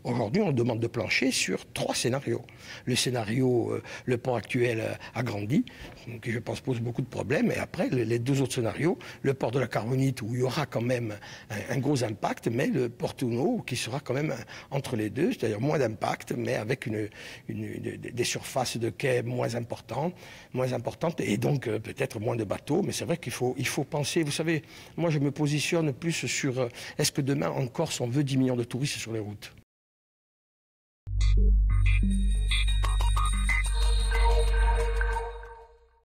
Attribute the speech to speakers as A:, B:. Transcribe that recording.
A: Aujourd'hui, on demande de plancher sur 3 scénarios. Le scénario, le port actuel agrandi, qui je pense pose beaucoup de problèmes, et après les 2 autres scénarios, le port de la Carbonite où il y aura quand même un gros impact, mais le port Touno qui sera quand même entre les deux, c'est-à-dire moins d'impact, mais avec des surfaces de quai moins importantes, et donc peut-être moins de bateaux. Mais c'est vrai qu'il faut penser, vous savez, moi je me positionne plus sur est-ce que demain en Corse on veut 10 millions de touristes sur les routes.